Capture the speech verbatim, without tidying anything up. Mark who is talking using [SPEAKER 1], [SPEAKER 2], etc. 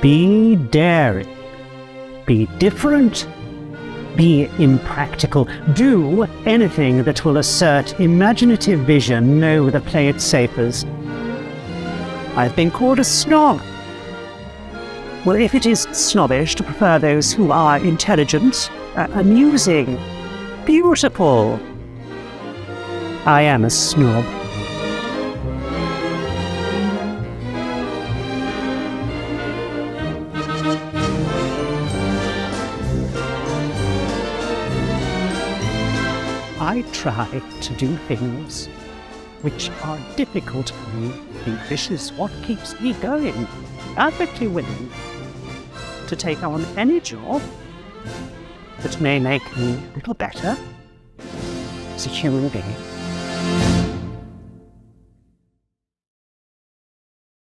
[SPEAKER 1] Be daring. Be different. Be impractical. Do anything that will assert imaginative vision. No, the play it safers. I've been called a snob. Well, if it is snobbish to prefer those who are intelligent, uh, amusing, beautiful, I am a snob. I try to do things which are difficult for me. This is what keeps me going. Perfectly willing to take on any job that may make me a little better as a human being.